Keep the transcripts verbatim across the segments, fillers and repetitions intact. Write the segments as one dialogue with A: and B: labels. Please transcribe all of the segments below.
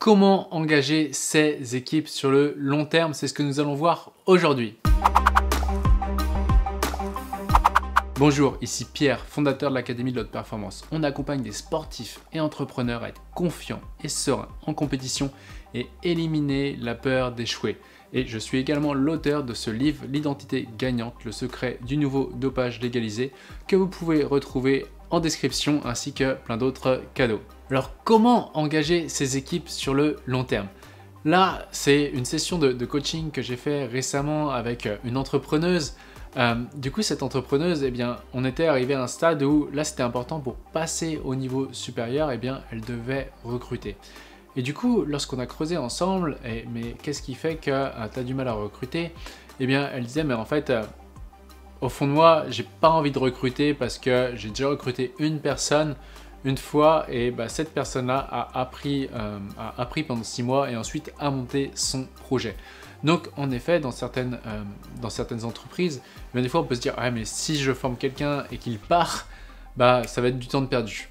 A: Comment engager ses équipes sur le long terme? C'est ce que nous allons voir aujourd'hui. Bonjour, ici Pierre, fondateur de l'Académie de l'Haute Performance. On accompagne des sportifs et entrepreneurs à être confiants et sereins en compétition et éliminer la peur d'échouer. Et je suis également l'auteur de ce livre, L'identité gagnante, le secret du nouveau dopage légalisé, que vous pouvez retrouver en description ainsi que plein d'autres cadeaux. Alors comment engager ses équipes sur le long terme? Là, c'est une session de, de coaching que j'ai fait récemment avec une entrepreneuse. Euh, du coup, cette entrepreneuse, eh bien, on était arrivé à un stade où là, c'était important pour passer au niveau supérieur, eh bien, elle devait recruter. Et du coup, lorsqu'on a creusé ensemble, eh, mais qu'est-ce qui fait que euh, tu as du mal à recruter? Eh bien, elle disait, mais en fait, euh, au fond de moi, j'ai pas envie de recruter parce que j'ai déjà recruté une personne une fois et bah, cette personne-là a appris, euh, a appris pendant six mois et ensuite a monté son projet. Donc en effet, dans certaines, euh, dans certaines entreprises, eh bien, des fois on peut se dire ah, mais si je forme quelqu'un et qu'il part, bah, ça va être du temps de perdu.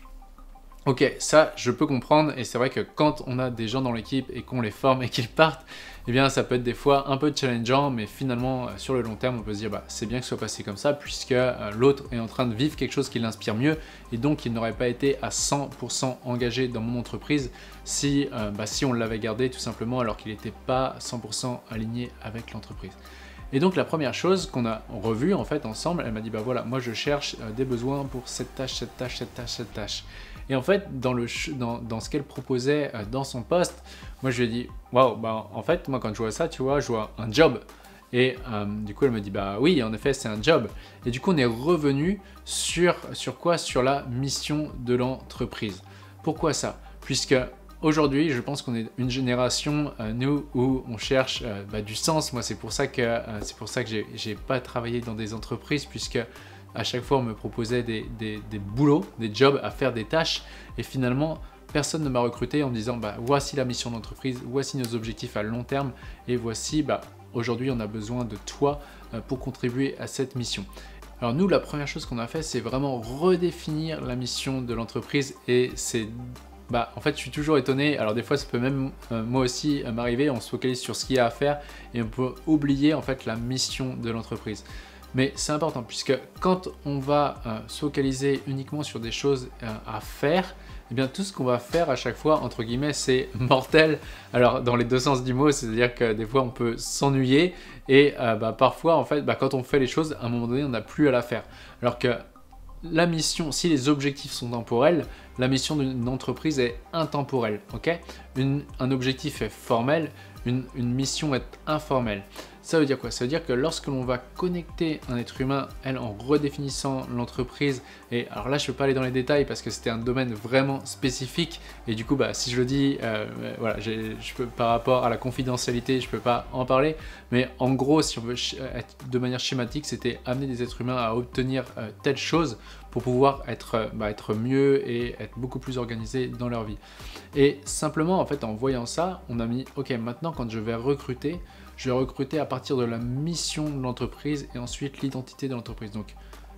A: Ok, ça je peux comprendre et c'est vrai que quand on a des gens dans l'équipe et qu'on les forme et qu'ils partent, eh bien ça peut être des fois un peu challengeant, mais finalement euh, sur le long terme on peut se dire bah, c'est bien que ce soit passé comme ça puisque euh, l'autre est en train de vivre quelque chose qui l'inspire mieux et donc il n'aurait pas été à cent pour cent engagé dans mon entreprise si, euh, bah, si on l'avait gardé tout simplement alors qu'il n'était pas cent pour cent aligné avec l'entreprise. Et donc la première chose qu'on a revue en fait ensemble, elle m'a dit bah voilà, moi je cherche euh, des besoins pour cette tâche, cette tâche, cette tâche, cette tâche. Et en fait, dans, le, dans, dans ce qu'elle proposait euh, dans son poste, moi je lui ai dit waouh, bah en fait, moi quand je vois ça, tu vois, je vois un job. Et euh, du coup, elle me dit bah oui, en effet, c'est un job. Et du coup, on est revenu sur, sur quoi? Sur la mission de l'entreprise. Pourquoi ça? Puisque aujourd'hui, je pense qu'on est une génération, euh, nous, où on cherche euh, bah, du sens. Moi, c'est pour ça que, euh, c'est pour ça que j'ai, j'ai pas travaillé dans des entreprises, puisque à chaque fois, on me proposait des, des, des boulots, des jobs à faire des tâches. Et finalement, personne ne m'a recruté en me disant bah, voici la mission d'entreprise, voici nos objectifs à long terme et voici, bah, aujourd'hui, on a besoin de toi euh, pour contribuer à cette mission. Alors nous, la première chose qu'on a fait, c'est vraiment redéfinir la mission de l'entreprise et c'est Bah, en fait, je suis toujours étonné. Alors des fois, ça peut même euh, moi aussi euh, m'arriver. On se focalise sur ce qu'il y a à faire et on peut oublier en fait la mission de l'entreprise. Mais c'est important puisque quand on va euh, se focaliser uniquement sur des choses euh, à faire, eh bien tout ce qu'on va faire à chaque fois, entre guillemets, c'est mortel. Alors dans les deux sens du mot, c'est-à-dire que des fois on peut s'ennuyer et euh, bah, parfois en fait, bah, quand on fait les choses, à un moment donné, on n'a plus à la faire. Alors que la mission, si les objectifs sont temporels, la mission d'une entreprise est intemporelle. Okay, une, un objectif est formel, une, une mission est informelle. Ça veut dire quoi? Ça veut dire que lorsque l'on va connecter un être humain, elle, en redéfinissant l'entreprise, et alors là je ne peux pas aller dans les détails parce que c'était un domaine vraiment spécifique, et du coup bah, si je le dis, euh, voilà, je peux, par rapport à la confidentialité, je ne peux pas en parler, mais en gros, si on veut être de manière schématique, c'était amener des êtres humains à obtenir euh, telle chose pour pouvoir être, bah, être mieux et être beaucoup plus organisés dans leur vie. Et simplement, en fait, en voyant ça, on a mis, ok, maintenant quand je vais recruter, je vais recruter à partir de la mission de l'entreprise et ensuite l'identité de l'entreprise. Donc,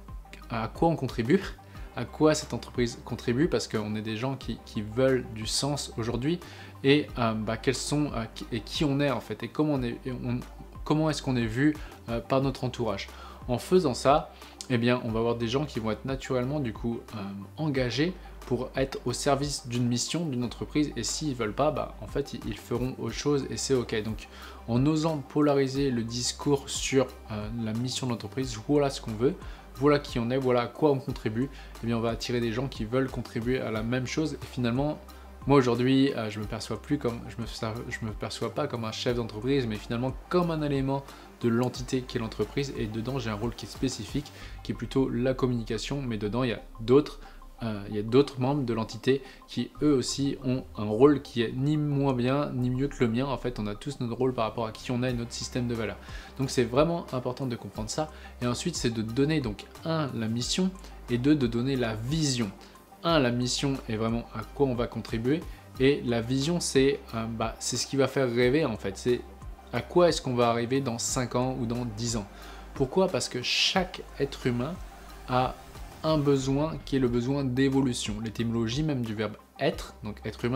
A: à quoi on contribue? À quoi cette entreprise contribue? Parce qu'on est des gens qui, qui veulent du sens aujourd'hui. Et euh, bah, quels sont euh, et qui on est en fait et comment on est, on, comment est-ce qu'on est vu euh, par notre entourage. En faisant ça, eh bien, on va avoir des gens qui vont être naturellement du coup euh, engagés pour être au service d'une mission, d'une entreprise, et s'ils ne veulent pas, bah, en fait, ils feront autre chose et c'est ok. Donc, en osant polariser le discours sur euh, la mission de l'entreprise, voilà ce qu'on veut, voilà qui on est, voilà à quoi on contribue, eh bien, on va attirer des gens qui veulent contribuer à la même chose. Et finalement, moi aujourd'hui, euh, je me perçois plus comme, je me, je me perçois pas comme un chef d'entreprise, mais finalement comme un élément de l'entité qui est l'entreprise. Et dedans, j'ai un rôle qui est spécifique, qui est plutôt la communication, mais dedans, il y a d'autres Euh, il y a d'autres membres de l'entité qui eux aussi ont un rôle qui est ni moins bien ni mieux que le mien. En fait, on a tous notre rôle par rapport à qui on est et notre système de valeurs. Donc c'est vraiment important de comprendre ça. Et ensuite, c'est de donner donc un, la mission, et deux, de donner la vision. Un, la mission est vraiment à quoi on va contribuer, et la vision, c'est euh, bah, c'est ce qui va faire rêver en fait. C'est à quoi est-ce qu'on va arriver dans cinq ans ou dans dix ans. Pourquoi? Parce que chaque être humain a un besoin qui est le besoin d'évolution. L'étymologie même du verbe être, donc être humain,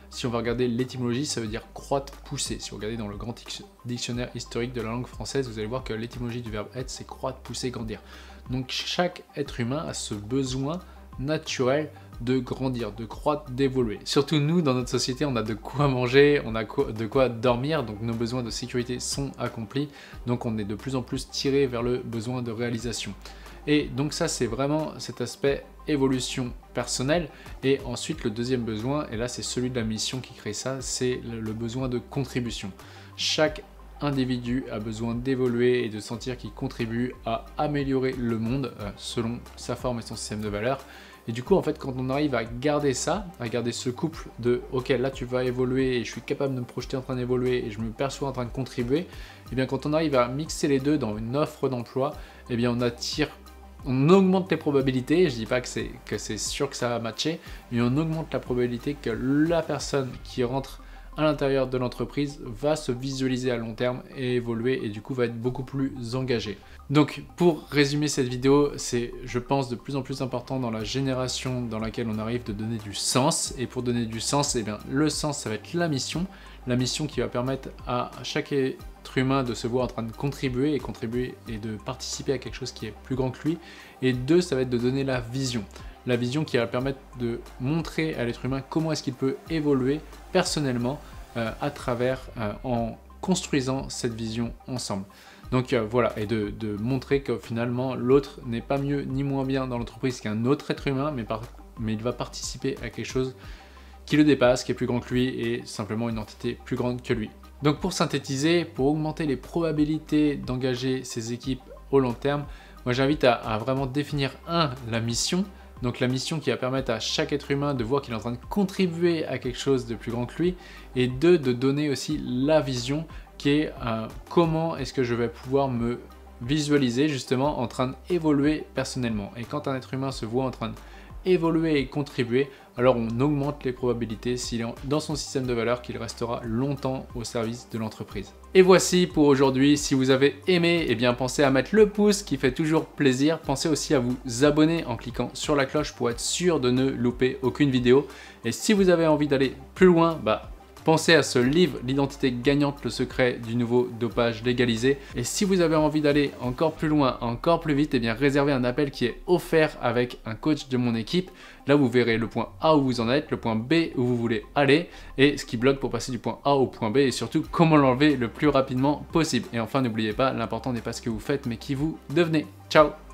A: Si on va regarder l'étymologie, ça veut dire croître, pousser. Si vous regardez dans le grand dictionnaire historique de la langue française, vous allez voir que l'étymologie du verbe être, c'est croître, pousser, grandir. Donc chaque être humain a ce besoin naturel de grandir, de croître, d'évoluer. Surtout nous, dans notre société, on a de quoi manger, on a de quoi dormir, donc nos besoins de sécurité sont accomplis, donc on est de plus en plus tiré vers le besoin de réalisation. Et donc ça, c'est vraiment cet aspect évolution personnelle. Et ensuite, le deuxième besoin, et là c'est celui de la mission qui crée ça, c'est le besoin de contribution. Chaque individu a besoin d'évoluer et de sentir qu'il contribue à améliorer le monde euh, selon sa forme et son système de valeurs. Et du coup, en fait, quand on arrive à garder ça, à garder ce couple de « ok, là tu vas évoluer et je suis capable de me projeter en train d'évoluer et je me perçois en train de contribuer », et bien quand on arrive à mixer les deux dans une offre d'emploi, et bien on attire, on augmente les probabilités, je dis pas que c'est que c'est sûr que ça va matcher, mais on augmente la probabilité que la personne qui rentre à l'intérieur de l'entreprise va se visualiser à long terme et évoluer et du coup va être beaucoup plus engagé. Donc pour résumer cette vidéo, c'est je pense de plus en plus important dans la génération dans laquelle on arrive de donner du sens, et pour donner du sens, eh bien, le sens ça va être la mission, la mission qui va permettre à chaque être humain de se voir en train de contribuer et contribuer et de participer à quelque chose qui est plus grand que lui, et deux, ça va être de donner la vision. La vision qui va permettre de montrer à l'être humain comment est-ce qu'il peut évoluer personnellement euh, à travers, euh, en construisant cette vision ensemble. Donc euh, voilà, et de, de montrer que finalement l'autre n'est pas mieux ni moins bien dans l'entreprise qu'un autre être humain, mais, par, mais il va participer à quelque chose qui le dépasse, qui est plus grand que lui et simplement une entité plus grande que lui. Donc pour synthétiser, pour augmenter les probabilités d'engager ces équipes au long terme, moi j'invite à, à vraiment définir un, la mission. Donc la mission qui va permettre à chaque être humain de voir qu'il est en train de contribuer à quelque chose de plus grand que lui, et deux, de donner aussi la vision qui est euh, comment est-ce que je vais pouvoir me visualiser justement en train d'évoluer personnellement. Et quand un être humain se voit en train d'évoluer et contribuer, alors on augmente les probabilités s'il est dans son système de valeurs qu'il restera longtemps au service de l'entreprise. Et voici pour aujourd'hui. Si vous avez aimé, eh bien pensez à mettre le pouce qui fait toujours plaisir. Pensez aussi à vous abonner en cliquant sur la cloche pour être sûr de ne louper aucune vidéo. Et si vous avez envie d'aller plus loin, bah pensez à ce livre, L'identité gagnante, le secret du nouveau dopage légalisé. Et si vous avez envie d'aller encore plus loin, encore plus vite, eh bien réservez un appel qui est offert avec un coach de mon équipe. Là, vous verrez le point A où vous en êtes, le point B où vous voulez aller, et ce qui bloque pour passer du point A au point B, et surtout comment l'enlever le plus rapidement possible. Et enfin, n'oubliez pas, l'important n'est pas ce que vous faites, mais qui vous devenez. Ciao!